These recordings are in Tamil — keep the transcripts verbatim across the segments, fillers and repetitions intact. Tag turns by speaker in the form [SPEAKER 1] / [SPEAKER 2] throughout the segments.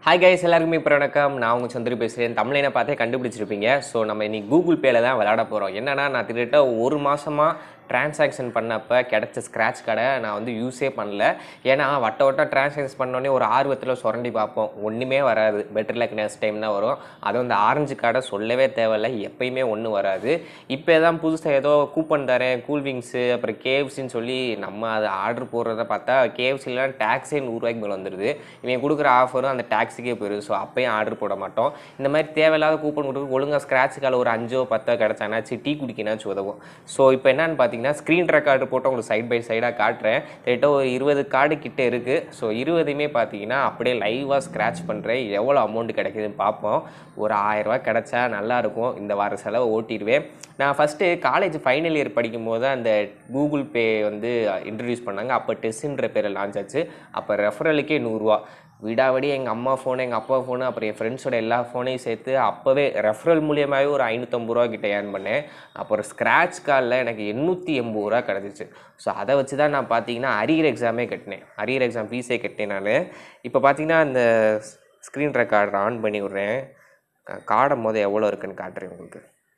[SPEAKER 1] Hi guys, எல்லாருக்குமே இப்போ வணக்கம். நான் உங்க சந்திரு பேசுறேன். தமிழ்ல பார்த்தே கண்டுபிடிச்சிருப்பீங்க. ஸோ நம்ம இன்னைக்கு கூகுள் பேல தான் விளையாட போறோம். என்னன்னா நான் கிட்டத்தட்ட ஒரு மாசமா டிரான்சாக்ஷன் பண்ணப்ப கிடைச்ச ஸ்க்ராட்ச் கார்டை நான் வந்து யூஸே பண்ணல. ஏன்னா வட்ட வட்ட டிரான்சாக்ஷன் பண்ணோடனே ஒரு ஆர்வத்தில் சுரண்டி பார்ப்போம். ஒன்றுமே வராது. பெட்டர் லக் நெக்ஸ்ட் டைம் தான் வரும். அதுவும் இந்த ஆரஞ்சு கார்டை சொல்லவே தேவையில்லை. எப்பயுமே ஒன்றும் வராது. இப்போ தான் புதுசாக ஏதோ கூப்பன் தரேன், கூல் விங்ஸு அப்புறம் கேஎஃப்சின்னு சொல்லி நம்ம அதை ஆர்டர் போடுறத பார்த்தா கேஎஃப்சிலாம் டேக்ஸே நூறுரூவாய்க்கு மேலே வந்துடுது. இவன் கொடுக்குற ஆஃபரும் அந்த டேக்ஸுக்கே போயிடுது. ஸோ அப்போயும் ஆர்டர் போட மாட்டோம். இந்த மாதிரி தேவையில்லாத கூப்பன் கொடுத்து ஒழுங்காக ஸ்க்ராட்ச் கார்டு ஒரு அஞ்சோ பத்தோ கிடச்சானாச்சு டீ குடிக்கினாச்சும் உதவும். ஸோ இப்போ என்னன்னு பார்த்தீங்கன்னா ஸ்க்ரீன் ரெக்கார்டு போட்டு உங்களுக்கு சைட் பை சைடாக காட்டுறேன். கிட்ட ஒரு இருபது கார்டு கிட்ட இருக்குது. ஸோ இருபதுமே பார்த்தீங்கன்னா அப்படியே லைவாக ஸ்க்ராட்ச் பண்ணுறேன். எவ்வளோ அமௌண்ட் கிடைக்குதுன்னு பார்ப்போம். ஒரு ஆயிரரூவா கிடச்சா நல்லாயிருக்கும். இந்த வார செலவை ஓட்டிடுவேன். நான் ஃபஸ்ட்டு காலேஜ் ஃபைனல் இயர் படிக்கும் போது அந்த கூகுள் பே வந்து இன்ட்ரடியூஸ் பண்ணாங்க. அப்போ டெஸ்ஸுன்ற பேரில் லான்ச் ஆச்சு. அப்போ ரெஃபரலுக்கே நூறுரூவா விடாவடி எங்கள் அம்மா ஃபோனு எங்கள் அப்பா ஃபோனு அப்புறம் என் ஃப்ரெண்ட்ஸோட எல்லா ஃபோனையும் சேர்த்து அப்போவே ரெஃபரல் மூலியமாகவே ஒரு ஐநூற்றம்பது ரூபா கிட்ட ஏர்ன் பண்ணேன். அப்புறம் ஸ்க்ராட்ச் கார்டில் எனக்கு எண்ணூற்றி எண்பது ரூபா கிடச்சிச்சு. ஸோ அதை வச்சு தான் நான் பார்த்தீங்கன்னா அரியர் எக்ஸாமே கட்டினேன். அரியர் எக்ஸாம் ஃபீஸே கட்டினேன் நான். இப்போ பார்த்தீங்கன்னா அந்த ஸ்க்ரீன் ரெக்கார்டர் ஆன் பண்ணி விட்றேன். கார்டும் போது எவ்வளோ இருக்குன்னு காட்டுறேன் உங்களுக்கு.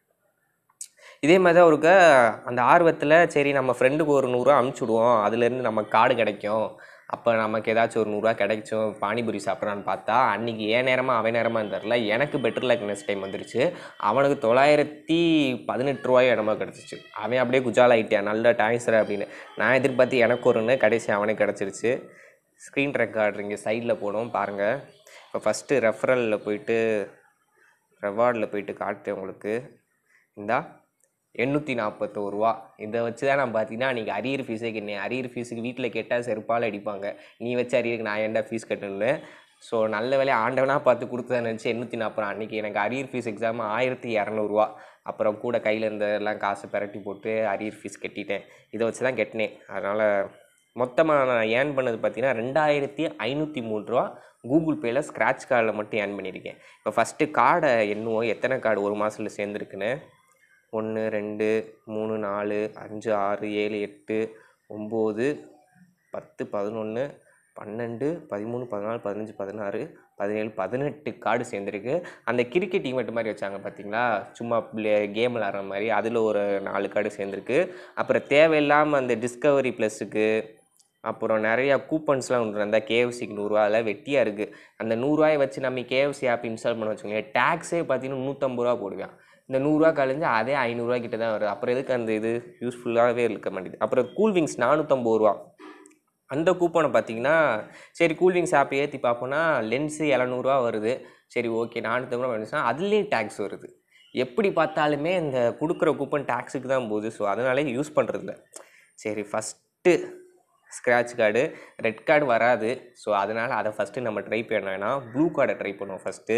[SPEAKER 1] இதே மாதிரி தான் இருக்க அந்த ஆர்வத்தில் சரி நம்ம ஃப்ரெண்டுக்கு ஒரு நூறுரூவா அனுப்பிச்சுடுவோம், அதுலேருந்து நமக்கு கார்டு கிடைக்கும், அப்போ நமக்கு ஏதாச்சும் ஒரு நூறுரூவா கிடைக்கும், பானிபூரி சாப்பிட்றான்னு பார்த்தா அன்றைக்கி ஏன் நேரமாக அவன் நேரமாக தெரில. எனக்கு பெட்டர் லக் நெக்ஸ்ட் டைம் வந்துருச்சு. அவனுக்கு தொள்ளாயிரத்தி பதினெட்டு ரூபாயோ என்னமோ கிடச்சிச்சு. அவன் அப்படியே குஜால் ஆகிட்டான், நல்ல டாய்ஸர் அப்படின்னு. நான் எதிர்பார்த்து எனக்கு ஒருன்னு கடைசி அவனுக்கு கிடச்சிருச்சு. ஸ்க்ரீன் ரெக்கார்டர் இங்கே சைடில் போடும் பாருங்கள். இப்போ ஃபஸ்ட்டு ரெஃபரலில் போயிட்டு ரெவார்டில் போயிட்டு காட்டுறேன் உங்களுக்கு. இந்தா எண்ணூற்றி நாற்பத்தோரு ரூபா. இதை வச்சு தான் நான் பார்த்தீங்கன்னா அன்றைக்கி அரியர் ஃபீஸே கட்டினேன். அரியர் ஃபீஸுக்கு வீட்டில் கேட்டால் செருப்பால் அடிப்பாங்க. நீ வச்ச அரியருக்கு நான் ஏன்டா ஃபீஸ் கட்டணுன்னு. ஸோ நல்ல வேலையை ஆண்டவனாக பார்த்து கொடுத்ததான் நினச்சி எண்ணூற்றி நாற்பது அன்றைக்கி எனக்கு அரியர் ஃபீஸ் எக்ஸாம் ஆயிரத்தி இரநூறுவா. அப்புறம் கூட கையில் இருந்ததெல்லாம் காசு பெரட்டி போட்டு அரியர் ஃபீஸ் கட்டிட்டேன். இதை வச்சு தான் கட்டினேன். அதனால் மொத்தமாக நான் ஏர்ன் பண்ணது பார்த்தீங்கன்னா ரெண்டாயிரத்தி ஐநூற்றி மூணு ரூபா கூகுள் பேயில் ஸ்க்ராட்ச் கார்டில் மட்டும் ஏர்ன் பண்ணியிருக்கேன். இப்போ ஃபஸ்ட்டு கார்டை எண்ணுவோம் எத்தனை கார்டு ஒரு மாதத்தில் சேர்ந்துருக்குன்னு. ஒன்று ரெண்டு மூணு நாலு அஞ்சு ஆறு ஏழு எட்டு ஒம்பது பத்து பதினொன்று பன்னெண்டு பதிமூணு பதினாலு பதினஞ்சு பதினாறு பதினேழு பதினெட்டு கார்டு சேர்ந்துருக்கு. அந்த கிரிக்கெட் ஈவெண்ட் மாதிரி வச்சாங்க பார்த்தீங்களா, சும்மா கேம் விளாட்ற மாதிரி, அதில் ஒரு நாலு கார்டு சேர்ந்துருக்கு. அப்புறம் தேவையில்லாமல் அந்த டிஸ்கவரி ப்ளஸுக்கு அப்புறம் நிறையா கூப்பன்ஸ்லாம் ஒன்று இருந்தால் கேஎஃப்சிக்கு நூறுரூவா அதெல்லாம் வெட்டியாக இருக்குது. அந்த நூறுரூவாயை வச்சு நம்ம கேஎஃப்சி ஆப் இன்ஸ்டால் பண்ண வச்சுக்கோங்களேன், டேக்ஸே பார்த்தீங்கன்னா நூற்றம்பது ரூபா போடுவேன். இந்த நூறுரூவா கழிஞ்சு அதே ஐநூறுரூவா கிட்ட தான் வருது. அப்புறம் எதுக்கு அந்த இது யூஸ்ஃபுல்லாகவே இருக்க மாட்டேங்குது. அப்புறம் கூல்விங்ஸ் நானூற்றம்பது ரூபா. அந்த கூப்பனை பார்த்தீங்கன்னா சரி கூல்விங்ஸ் ஆப் ஏற்றி பார்ப்போன்னா லென்ஸு எழுநூறுவா வருது. சரி ஓகே நானூற்றம்பது ரூபா வந்துச்சுன்னா அதுலேயே டேக்ஸ் வருது. எப்படி பார்த்தாலுமே இந்த கொடுக்குற கூப்பன் டேக்ஸுக்கு தான் போகுது. ஸோ அதனாலே யூஸ் பண்ணுறதில்ல. சரி first scratch card red card வராது. ஸோ அதனால் அதை ஃபஸ்ட்டு நம்ம ட்ரை பண்ணோன்னா ப்ளூ கார்டை ட்ரை பண்ணுவோம் ஃபஸ்ட்டு.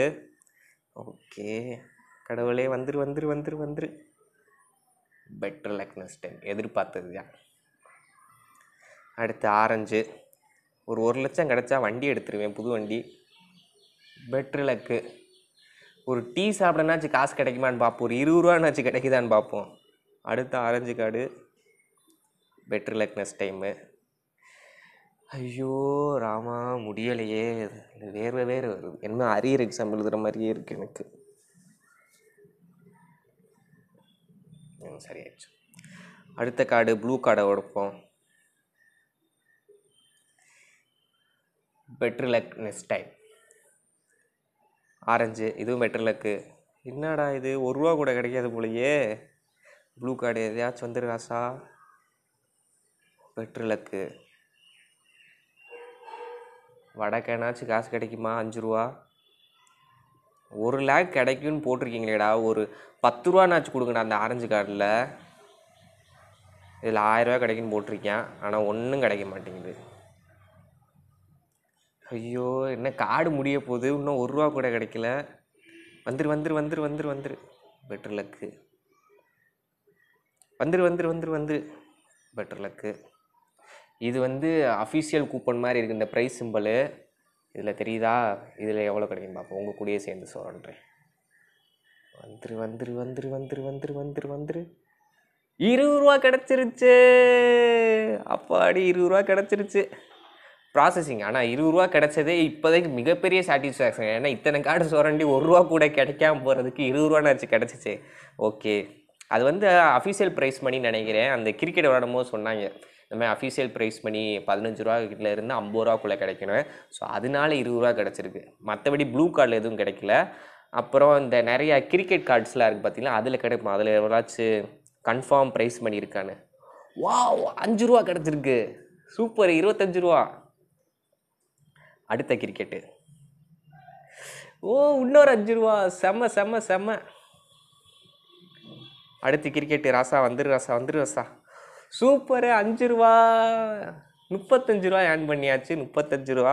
[SPEAKER 1] ஓகே கடவுளே வந்துரு வந்துரு வந்துரு வந்துரு பெட்டர் லக் நெக்ஸ்ட் டைம் எதிர்பார்த்தது தான். அடுத்து ஆரஞ்சு ஒரு ஒரு லட்சம் கிடச்சா வண்டி எடுத்துருவேன், புது வண்டி. பெட்டர் லக்கு ஒரு டீ சாப்பிடனாச்சும் காசு கிடைக்குமான்னு பார்ப்போம். ஒரு இருபது ரூபான்னாச்சும் கிடைக்குதான்னு பார்ப்போம். அடுத்த orange card better luck next time. ஐயோ ராமா முடியலையே, வேர்வை வேறு வருது. என்ன அரியர் எக்ஸாம் எழுதுகிற மாதிரியே இருக்குது எனக்கு. சரியாயிடுச்சு. அடுத்த கார்டு ப்ளூ கார்டை உடைப்போம். Better luck next time. Orange இதுவும் பெட்டர் லக்கு. என்னடா இது ஒரு ரூபா கூட கிடைக்காது போலையே. ப்ளூ கார்டு எதையாச்சும் வந்துரு காசா. Better luck. வடக்கேனாச்சும் காசு கிடைக்குமா? அஞ்சு ரூபா. ஒரு லேக் கிடைக்கும்னு போட்டிருக்கீங்களேடா, ஒரு பத்து ரூபான்னாச்சும் கொடுங்கடா அந்த ஆரஞ்சு கார்டில். இதில் ஆயிரரூவா கிடைக்குன்னு போட்டிருக்கேன், ஆனால் ஒன்றும் கிடைக்க மாட்டேங்குது. ஐயோ என்ன கார்டு முடிய போகுது, இன்னும் ஒரு ரூபா கூட கிடைக்கல. வந்துரு வந்துரு வந்துரு வந்துரு வந்துரு பெட்டர் லக்கு. வந்துரு வந்துரு வந்துரு வந்துரு பெட்டர் லக்கு. இது வந்து அஃபிஷியல் கூப்பன் மாதிரி இருக்குது இந்த ப்ரைஸ் சிம்பிள். இதில் தெரியுதா, இதில் எவ்வளோ கிடைக்கும் பார்ப்போம். உங்கள் கூடயே சேர்ந்து சொல்கிறேன். வந்துரு வந்துரு வந்துரு வந்துரு வந்துரு வந்துரு வந்துரு இருபது ரூபா கிடச்சிருச்சு. அப்பாடி இருபது ரூபா கிடச்சிருச்சு. ப்ராசஸிங். ஆனால் இருபது ரூபா கிடைச்சதே இப்போதைக்கு மிகப்பெரிய சாட்டிஸ்ஃபேக்ஷன். ஏன்னா இத்தனை கார்டு சுரண்டி ஒரு ரூபா கூட கிடைக்காம போகிறதுக்கு இருபது ரூபானாச்சு கிடச்சிச்சு. ஓகே, அது வந்து அஃபிஷியல் ப்ரைஸ் மணி நினைக்கிறேன். அந்த கிரிக்கெட் விளையாடும் போது சொன்னாங்க, இந்த மாதிரி அஃபிஷியல் ப்ரைஸ் மணி பதினஞ்சு ரூபா கிட்ட இருந்து ஐம்பது ரூபாக்குள்ளே கிடைக்கணும். ஸோ அதனால இருபது ரூபா கிடச்சிருக்கு. மற்றபடி ப்ளூ கார்டில் எதுவும் கிடைக்கல. அப்புறம் இந்த நிறைய கிரிக்கெட் கார்ட்ஸ்லாம் இருக்குது பார்த்தீங்கன்னா, அதில் கிடைக்கும். அதில் எவ்வளோச்சும் கன்ஃபார்ம் ப்ரைஸ் மணி இருக்கான்னு. வாவ், அஞ்சு ரூபா கிடச்சிருக்கு. சூப்பர், இருபத்தஞ்சு ரூபா. அடுத்த கிரிக்கெட்டு. ஓ, இன்னொரு அஞ்சு ரூபா. செம்ம செம்ம செம்ம. அடுத்த கிரிக்கெட்டு. ராசா வந்துரு, ராசா வந்துரு ராசா. சூப்பரு, அஞ்சு ரூபா. முப்பத்தஞ்சு ரூபா ஏர்ன் பண்ணியாச்சு. முப்பத்தஞ்சு ரூபா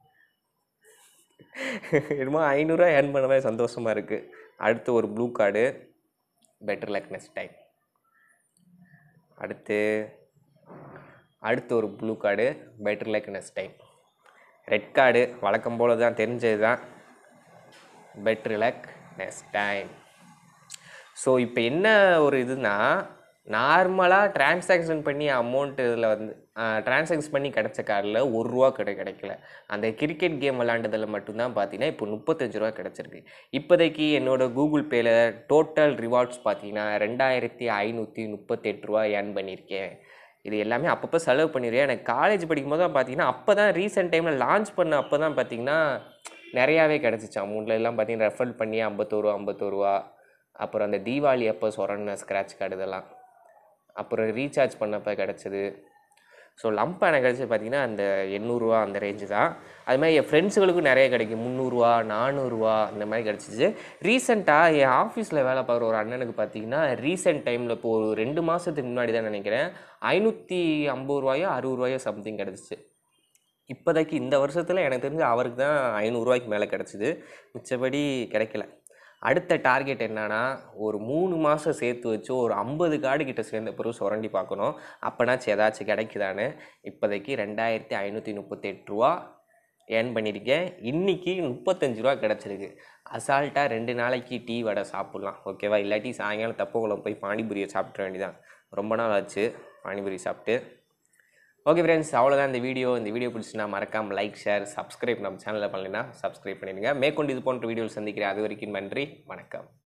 [SPEAKER 1] என்னமோ ஐநூறுரூவா ஏர்ன் பண்ண மாதிரி சந்தோஷமாக இருக்குது. அடுத்து ஒரு blue card. Better luck next time. அடுத்து அடுத்து ஒரு blue card. Better luck next time. Red card வழக்கம் போல தான், தெரிஞ்சது தான். Better luck next time. So இப்போ என்ன ஒரு இதுனா, நார்மலாக டிரான்சாக்ஷன் பண்ணி அமௌண்ட் இதில் வந்து டிரான்சாக்ஷன் பண்ணி கிடச்ச கார்டில் ஒரு ரூபா கிடை கிடைக்கல. அந்த கிரிக்கெட் கேம் விளாண்டதில் மட்டும்தான் பார்த்தீங்கன்னா இப்போ முப்பத்தஞ்சு ரூபா கிடச்சிருக்கு. இப்போதைக்கு என்னோடய கூகுள் பேயில் டோட்டல் ரிவார்ட்ஸ் பார்த்தீங்கன்னா ரெண்டாயிரத்தி ஐநூற்றி முப்பத்தெட்டு ரூபா ஏர்ன் பண்ணியிருக்கேன். இது எல்லாமே அப்பப்போ செலவு பண்ணிடுவேன். எனக்கு காலேஜ் படிக்கும் போது தான் பார்த்தீங்கன்னா, அப்போ தான் ரீசெண்ட் டைமில் லான்ச் பண்ண அப்போ தான் பார்த்தீங்கன்னா நிறையாவே கிடச்சிச்சு. அமௌண்ட்டில் எல்லாம் பார்த்தீங்கன்னா ரெஃபர் பண்ணி ஐம்பத்தோரு ரூபா ஐம்பத்தோரு ரூபா. அப்புறம் அந்த தீபாவளி அப்போ சொரண்ண ஸ்க்ராட்ச் கார்டு இதெல்லாம், அப்புறம் ரீசார்ஜ் பண்ணப்போ கிடச்சிது. ஸோ லம்ப் எனக்கு கிடச்சி பார்த்தீங்கன்னா அந்த எண்ணூறுரூவா அந்த ரேஞ்சு தான். அது மாதிரி என் ஃப்ரெண்ட்ஸுகளுக்கும் நிறைய கிடைக்கும். முந்நூறுரூவா நானூறுரூவா இந்த மாதிரி கிடச்சிச்சு. ரீசெண்டாக என் ஆஃபீஸில் வேலை பார்க்குற ஒரு அண்ணனுக்கு பார்த்தீங்கன்னா ரீசெண்ட் டைமில் இப்போ ஒரு ரெண்டு மாதத்துக்கு முன்னாடி தான் நினைக்கிறேன், ஐநூற்றி ஐம்பது ரூபாயோ அறுபது ரூபாயோ சம்திங் கிடச்சிச்சு. இப்போதைக்கு இந்த வருஷத்தில் எனக்கு தெரிஞ்சு அவருக்கு தான் ஐநூறுரூவாய்க்கு மேலே கிடச்சிது. மிச்சபடி கிடைக்கல. அடுத்த டார்கெட் என்னன்னா, ஒரு மூணு மாதம் சேர்த்து வச்சு ஒரு ஐம்பது கார்டு கிட்ட சேர்ந்த பிறகு சுரண்டி பார்க்கணும். அப்போனாச்சும் ஏதாச்சும் கிடைக்குதான்னு. இப்போதைக்கு ரெண்டாயிரத்தி ஐநூற்றி முப்பத்தெட்டு ரூபா ஏர்ன் பண்ணியிருக்கேன். இன்றைக்கி முப்பத்தஞ்சு ரூபா கிடச்சிருக்கு. அசால்ட்டாக ரெண்டு நாளைக்கு டீ வடை சாப்பிட்லாம், ஓகேவா? இல்லாட்டி சாயங்காலம் தப்பக்குளம் போய் பானிபூரியை சாப்பிட்ற வேண்டியதான். ரொம்ப நாள் ஆச்சு பானிபூரி சாப்பிட்டு. ஓகே ஃப்ரெண்ட்ஸ், அவ்வளோதான் இந்த வீடியோ. இந்த வீடியோ பிடிச்சினா மறக்காமல் லைக் ஷேர் சப்ஸ்கிரைப். நம்ம சேனலில் பண்ணலைன்னா சப்ஸ்கிரைப் பண்ணிடுங்க. மேற்கொண்டு இது போன்ற வீடியோவில் சந்திக்கிறேன். அது வரைக்கும் நன்றி, வணக்கம்.